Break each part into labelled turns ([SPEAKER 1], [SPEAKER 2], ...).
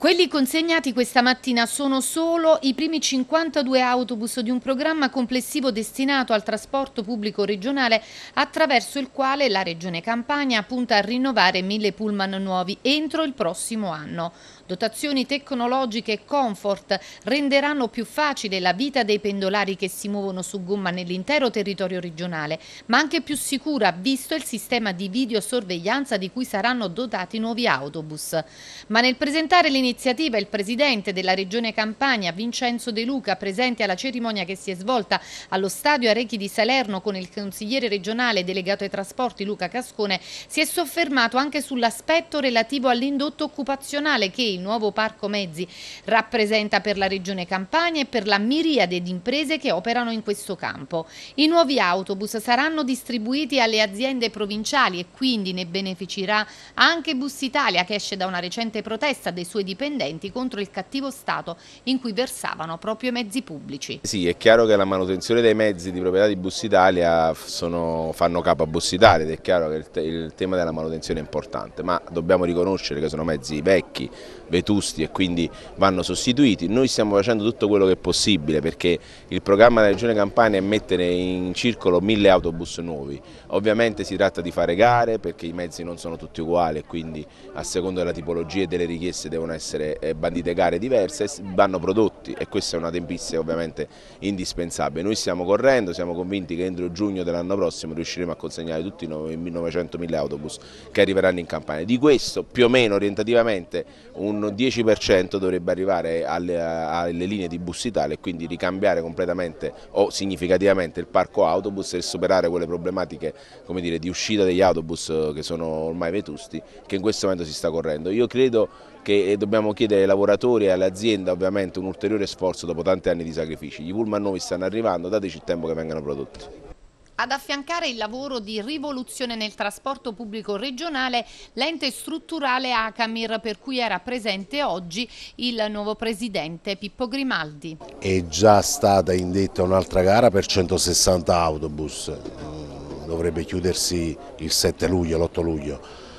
[SPEAKER 1] Quelli consegnati questa mattina sono solo i primi 52 autobus di un programma complessivo destinato al trasporto pubblico regionale, attraverso il quale la Regione Campania punta a rinnovare 1000 pullman nuovi entro il prossimo anno. Dotazioni tecnologiche e comfort renderanno più facile la vita dei pendolari che si muovono su gomma nell'intero territorio regionale, ma anche più sicura visto il sistema di videosorveglianza di cui saranno dotati i nuovi autobus. Ma nel presentare l'iniziativa il presidente della Regione Campania, Vincenzo De Luca, presente alla cerimonia che si è svolta allo stadio Arechi di Salerno con il consigliere regionale delegato ai trasporti Luca Cascone, si è soffermato anche sull'aspetto relativo all'indotto occupazionale che il nuovo parco mezzi rappresenta per la Regione Campania e per la miriade di imprese che operano in questo campo. I nuovi autobus saranno distribuiti alle aziende provinciali e quindi ne beneficerà anche Bussitalia, che esce da una recente protesta dei suoi dipendenti contro il cattivo stato in cui versavano proprio i mezzi pubblici.
[SPEAKER 2] Sì, è chiaro che la manutenzione dei mezzi di proprietà di Bussitalia fanno capo a Bussitalia ed è chiaro che il tema della manutenzione è importante, ma dobbiamo riconoscere che sono mezzi vecchi, vetusti e quindi vanno sostituiti. Noi stiamo facendo tutto quello che è possibile perché il programma della Regione Campania è mettere in circolo 1000 autobus nuovi. Ovviamente si tratta di fare gare perché i mezzi non sono tutti uguali e quindi a seconda della tipologia e delle richieste devono essere bandite gare diverse e vanno prodotti, e questa è una tempistica ovviamente indispensabile. Noi stiamo correndo, siamo convinti che entro giugno dell'anno prossimo riusciremo a consegnare tutti i 900.000 autobus che arriveranno in Campania. Di questo più o meno orientativamente un 10% dovrebbe arrivare alle linee di Bussitalia e quindi ricambiare completamente o significativamente il parco autobus e superare quelle problematiche, come dire, di uscita degli autobus che sono ormai vetusti, che in questo momento si sta correndo. Io credo che dobbiamo chiedere ai lavoratori e alle aziende ovviamente un ulteriore sforzo dopo tanti anni di sacrifici. I pullman nuovi stanno arrivando, dateci il tempo che vengano prodotti.
[SPEAKER 1] Ad affiancare il lavoro di rivoluzione nel trasporto pubblico regionale, l'ente strutturale Acamir, per cui era presente oggi il nuovo presidente Pippo Grimaldi.
[SPEAKER 3] È già stata indetta un'altra gara per 160 autobus, dovrebbe chiudersi il 7 luglio, l'8 luglio,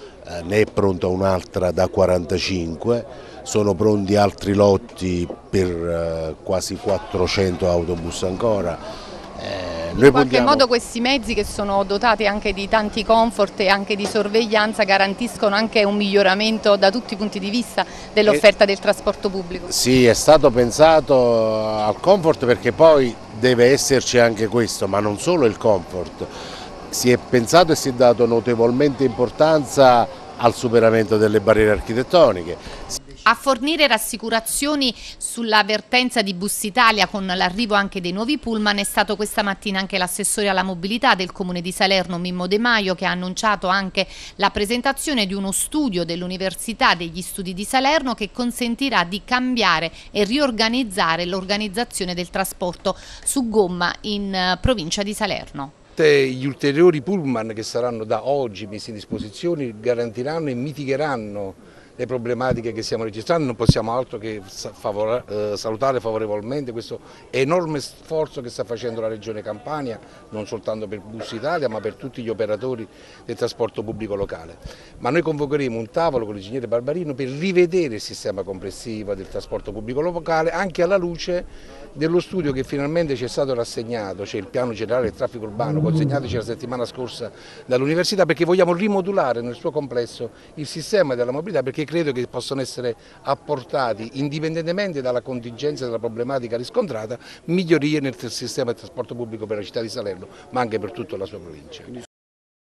[SPEAKER 3] ne è pronta un'altra da 45, sono pronti altri lotti per quasi 400 autobus ancora.
[SPEAKER 1] In qualche modo questi mezzi, che sono dotati anche di tanti comfort e anche di sorveglianza, garantiscono anche un miglioramento da tutti i punti di vista dell'offerta del trasporto pubblico.
[SPEAKER 3] Sì, è stato pensato al comfort perché poi deve esserci anche questo, ma non solo il comfort. Si è pensato e si è dato notevolmente importanza al superamento delle barriere architettoniche.
[SPEAKER 1] A fornire rassicurazioni sulla vertenza di Bussitalia con l'arrivo anche dei nuovi pullman è stato questa mattina anche l'assessore alla mobilità del Comune di Salerno, Mimmo De Maio, che ha annunciato anche la presentazione di uno studio dell'Università degli Studi di Salerno che consentirà di cambiare e riorganizzare l'organizzazione del trasporto su gomma in provincia di Salerno.
[SPEAKER 4] Gli ulteriori pullman che saranno da oggi messi in disposizione garantiranno e mitigheranno le problematiche che stiamo registrando. Non possiamo altro che salutare favorevolmente questo enorme sforzo che sta facendo la Regione Campania, non soltanto per Bussitalia ma per tutti gli operatori del trasporto pubblico locale. Ma noi convocheremo un tavolo con l'ingegnere Barbarino per rivedere il sistema complessivo del trasporto pubblico locale, anche alla luce dello studio che finalmente ci è stato rassegnato, cioè il piano generale del traffico urbano consegnatoci la settimana scorsa dall'Università, perché vogliamo rimodulare nel suo complesso il sistema della mobilità, perché credo che possano essere apportati, indipendentemente dalla contingenza e dalla problematica riscontrata, migliorie nel sistema del trasporto pubblico per la città di Salerno, ma anche per tutta la sua provincia.